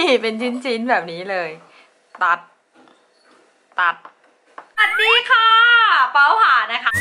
เป็นชิ้นๆแบบนี้เลยตัดสวัสดีค่ะเป้าผ่านะคะ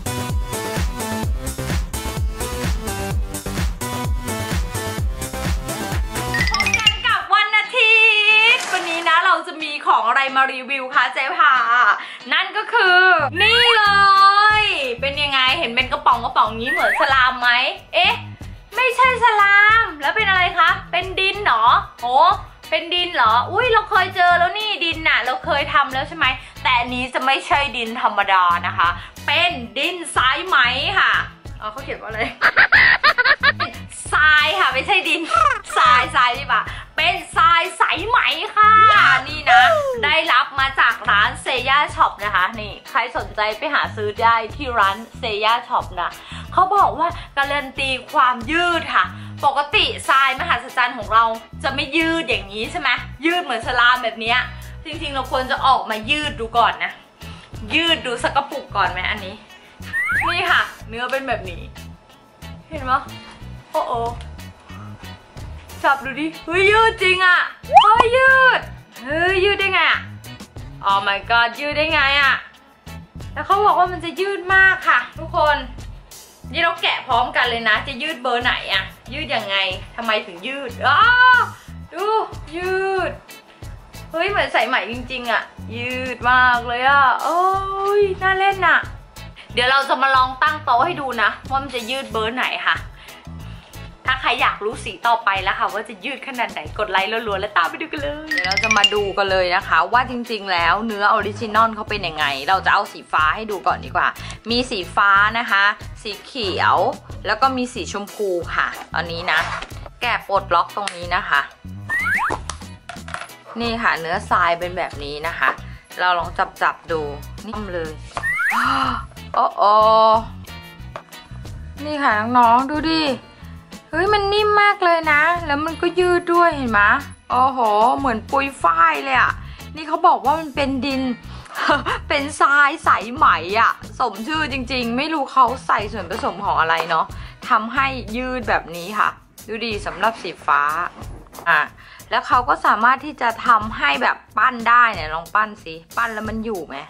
พบกันกับวันอาทิตย์วันนี้นะเราจะมีของอะไรมารีวิวคะเจ๊พานั่นก็คือนี่เลยเป็นยังไงเห็นเป็นกระป๋องนี้เหมือนสลามไหมเอ๊ะไม่ใช่สลามแล้วเป็นอะไรคะเป็นดินเหรอโอ้เป็นดินเหรออุ้ยเราเคยเจอแล้วนี่ดินน่ะเราเคยทำแล้วใช่ไหมแต่อันนี้จะไม่ใช่ดินธรรมดานะคะเป็นดินสายไหมค่ะเขาเขียนว่าอะไร ทรายค่ะไม่ใช่ดินทรายดีป่ะเป็นทรายสายไหมค่ะนี่นะได้รับมาจากร้านเซย่าช็อปนะคะนี่ใครสนใจไปหาซื้อได้ที่ร้านเซย่าช็อปนะเขาบอกว่าการันตีความยืดค่ะปกติทรายมหัศจรรย์ของเราจะไม่ยืดอย่างนี้ใช่ไหมยืดเหมือนสลามแบบนี้จริงๆเราควรจะออกมายืดดูก่อนนะยืดดูสักกระปุกก่อนไหมอันนี้นี่ค่ะเนื้อเป็นแบบนี้เห็นไหมโอ้โอ้จับดูดิเฮ้ยยืดจริงอ่ะเฮ้ยยืดได้ไงอ่ะอ๋อ my god ยืดได้ไงอ่ะแล้วเขาบอกว่ามันจะยืดมากค่ะทุกคนนี่เราแกะพร้อมกันเลยนะจะยืดเบอร์ไหนอ่ะยืดยังไงทำไมถึงยืดดูยืดเฮ้ยเหมือนใส่ไหมจริงๆอ่ะยืดมากเลยอ่ะโอ้ยน่าเล่นอ่ะเดี๋ยวเราจะมาลองตั้งโต๊ะให้ดูนะว่ามันจะยืดเบอร์ไหนค่ะถ้าใครอยากรู้สีต่อไปแล้วค่ะว่าจะยืดขนาดไหนกดไลค์รัวๆแล้วตามไปดูกันเลยเดี๋ยวเราจะมาดูกันเลยนะคะว่าจริงๆแล้วเนื้อออริจินอลเขาเป็นยังไงเราจะเอาสีฟ้าให้ดูก่อนดีกว่ามีสีฟ้านะคะสีเขียวแล้วก็มีสีชมพูค่ะตอนนี้นะแกะปลดล็อกตรงนี้นะคะนี่ค่ะเนื้อทรายเป็นแบบนี้นะคะเราลองจับดูนิ่มเลยโอ้โอนี่ค่ะน้องๆดูดิเฮ้ยมันนิ่มมากเลยนะแล้วมันก็ยืดด้วยเห็นไหมโอ้โหเหมือนปุยฝ้ายเลยอ่ะนี่เขาบอกว่ามันเป็นดิน เป็นทรายใสไหมอ่ะสมชื่อจริงๆไม่รู้เขาใส่ส่วนผสมของอะไรเนาะทำให้ยืดแบบนี้ค่ะดูดีสำหรับสีฟ้าแล้วเขาก็สามารถที่จะทำให้แบบปั้นได้เนี่ยลองปั้นสิปั้นแล้วมันอยู่ไหม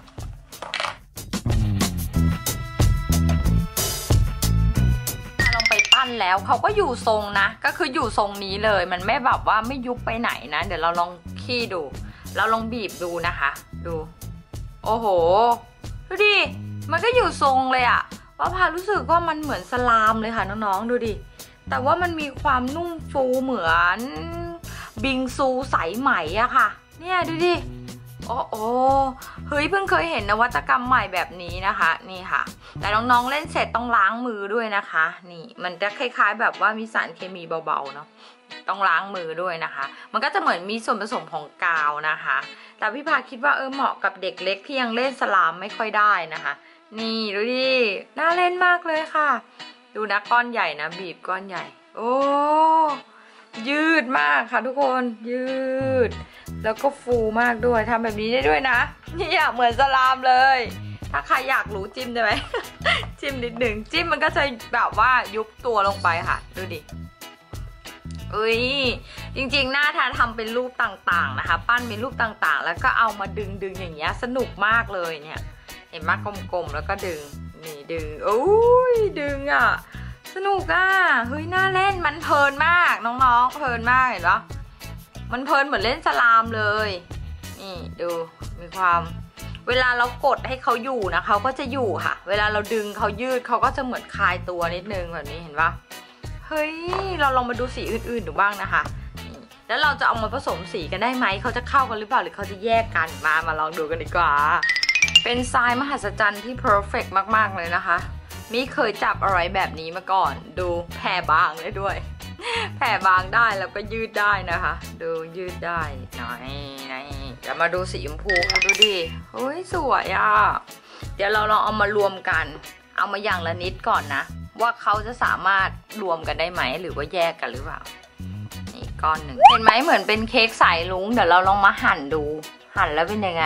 แล้วเขาก็อยู่ทรงนะก็คืออยู่ทรงนี้เลยมันไม่แบบว่าไม่ยุบไปไหนนะเดี๋ยวเราลองขี้ดูเราลองบีบดูนะคะดูโอ้โหดูดิมันก็อยู่ทรงเลยอะว่าพารู้สึกว่ามันเหมือนสลามเลยค่ะน้องๆดูดิแต่ว่ามันมีความนุ่มฟูเหมือนบิงซูสายไหมอะค่ะเนี่ยดูดิโอ้โหเฮ้ยเพิ่งเคยเห็นนวัตกรรมใหม่แบบนี้นะคะนี่ค่ะแต่น้องๆเล่นเสร็จต้องล้างมือด้วยนะคะนี่มันจะคล้ายๆแบบว่ามีสารเคมีเบาๆเนาะต้องล้างมือด้วยนะคะมันก็จะเหมือนมีส่วนผสมของกาวนะคะแต่พี่พาคิดว่าเหมาะกับเด็กเล็กที่ยังเล่นสลามไม่ค่อยได้นะคะนี่ดูดิน่าเล่นมากเลยค่ะดูนะก้อนใหญ่นะบีบก้อนใหญ่โอ้ยืดมากค่ะทุกคนยืดแล้วก็ฟูมากด้วยทำแบบนี้ได้ด้วยนะนี่เหมือนสลามเลยถ้าใครอยากรู้จิ้มได้ไหม จิ้มนิดหนึ่งจิ้มมันก็จะแบบว่ายุบตัวลงไปค่ะดูดิอุ้ยจริงๆหน้าทาทำเป็นรูปต่างๆนะคะปั้นเป็นรูปต่างๆแล้วก็เอามาดึงอย่างเงี้ยสนุกมากเลยเนี่ยเห็นมากกลมๆแล้วก็ดึงนี่ดึงโอ้ยดึงอ่ะสนุกอ่ะเฮ้ยน่าเล่นมันเพลินมากน้องๆเพลินมากเห็นปะมันเพลินเหมือนเล่นสลามเลยนี่ดูมีความเวลาเรากดให้เขาอยู่นะเขาก็จะอยู่ค่ะเวลาเราดึงเขายืดเขาก็จะเหมือนคลายตัวนิดนึงแบบนี้เห็นปะเฮ้ยเราลองมาดูสีอื่นๆดูบ้างนะคะแล้วเราจะเอามาผสมสีกันได้ไหมเขาจะเข้ากันหรือเปล่าหรือเขาจะแยกกันมาลองดูกันดีกว่าเป็นทรายมหัศจรรย์ที่เพอร์เฟกต์มากๆเลยนะคะไม่เคยจับอะไรแบบนี้มาก่อนดูแผ่บางได้ด้วยแผ่บางได้แล้วก็ยืดได้นะคะดูยืดได้หน่อยจะมาดูสีชมพูดูดิเฮ้ยสวยอ่ะเดี๋ยวเราลองเอามารวมกันเอามาอย่างละนิดก่อนนะว่าเขาจะสามารถรวมกันได้ไหมหรือว่าแยกกันหรือเปล่านี่ก้อนหนึ่งเห็นไหมเหมือนเป็นเค้กสายลุ้งเดี๋ยวเราลองมาหั่นดูหั่นแล้วเป็นยังไง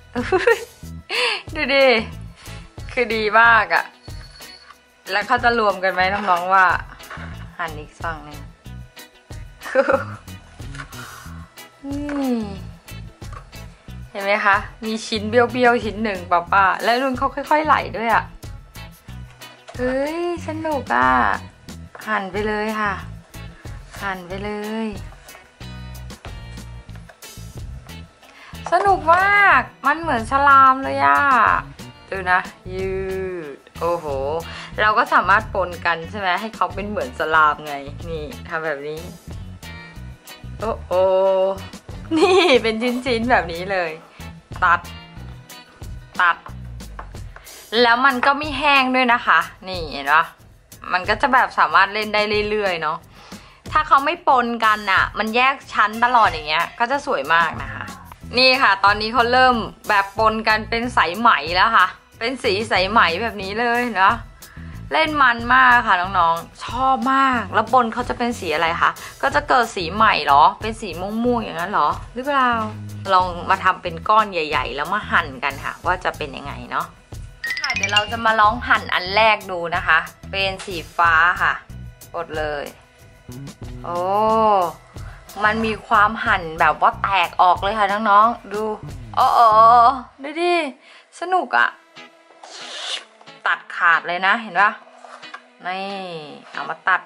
ดูดิคือดีมากอ่ะแล้วเขาจะรวมกันไหมน้องๆว่าหั่นอีกฝั่งหนึ่งนี่เห็นไหมคะมีชิ้นเบี้ยวๆชิ้นหนึ่งป้าแล้วนุ่นเขาค่อยๆไหลด้วยอ่ะเฮ้ยสนุกอ่ะหั่นไปเลยค่ะหั่นไปเลยสนุกมากมันเหมือนสลามเลยอ่ะดูนะยืดโอ้โหเราก็สามารถปนกันใช่ไหมให้เขาเป็นเหมือนสลามไงนี่ทำแบบนี้โอ้โหนี่เป็นชิ้นๆแบบนี้เลยตัดแล้วมันก็ไม่แห้งด้วยนะคะนี่เห็นปะมันก็จะแบบสามารถเล่นได้เรื่อยๆเนาะถ้าเขาไม่ปนกันอ่ะมันแยกชั้นตลอดอย่างเงี้ยก็จะสวยมากนะคะนี่ค่ะตอนนี้เขาเริ่มแบบปนกันเป็นสายไหมแล้วค่ะเป็นสีสายไหมแบบนี้เลยเนาะเล่นมันมากค่ะน้องๆชอบมากแล้วปนเขาจะเป็นสีอะไรคะก็จะเกิดสีใหม่เหรอเป็นสีม่วงๆอย่างนั้นเหรอหรือเปล่าลองมาทำเป็นก้อนใหญ่ๆแล้วมาหั่นกันค่ะว่าจะเป็นยังไงเนาะค่ะเดี๋ยวเราจะมาลองหั่นอันแรกดูนะคะเป็นสีฟ้าค่ะกดเลยโอ้มันมีความหั่นแบบว่าแตกออกเลยค่ะน้องๆดูอ๋อดูดิสนุกอะตัดขาดเลยนะเห็นปะนี่เอามาตัด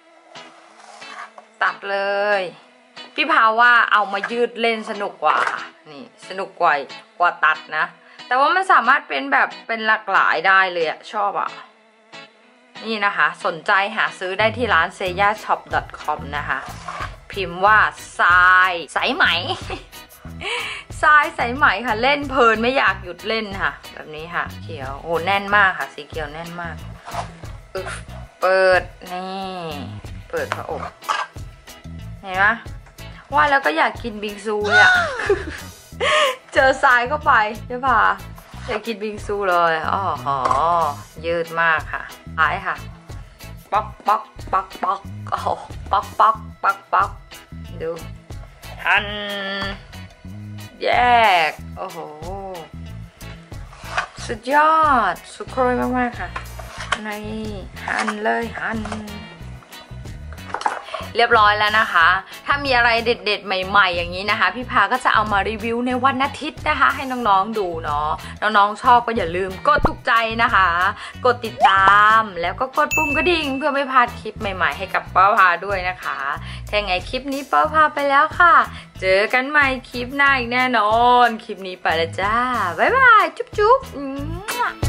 เลยพี่พาว่าเอามายืดเล่นสนุกกว่านี่สนุกกว่าตัดนะแต่ว่ามันสามารถเป็นแบบเป็นหลากหลายได้เลยอะชอบอะนี่นะคะสนใจหาซื้อได้ที่ร้าน seyashop.com นะคะพิมพ์ว่าทรายสายไหมทรายสายไหมค่ะเล่นเพลินไม่อยากหยุดเล่นค่ะแบบนี้ค่ะเขียวโอ้แน่นมากค่ะสีเขียวแน่นมากเปิดนี่เปิดพระอบเห็นไหมว่าแล้วก็อยากกินบิงซูเลยอะเจอทรายเข้าไปใช่ป่ะอยากกินบิงซูเลยอ๋อยืดมากค่ะท้ายค่ะป๊อกโอ้โหป๊อกดูหั่นแยกโอ้โหสุดยอดสุดโคยมากๆค่ะในหั่นเลยหั่นเรียบร้อยแล้วนะคะถ้ามีอะไรเด็ดๆใหม่ๆอย่างนี้นะคะพี่พาก็จะเอามารีวิวในวันอาทิตย์นะคะให้น้องๆดูเนาะน้องๆชอบก็อย่าลืมกดถูกใจนะคะกดติดตามแล้วก็กดปุ่มกระดิ่งเพื่อไม่พลาดคลิปใหม่ๆให้กับป้าพาด้วยนะคะถ้าไงคลิปนี้ป้าพาไปแล้วค่ะเจอกันใหม่คลิปหน้าอีกแน่นอนคลิปนี้ไปแล้วจ้าบ๊ายบายจุ๊บ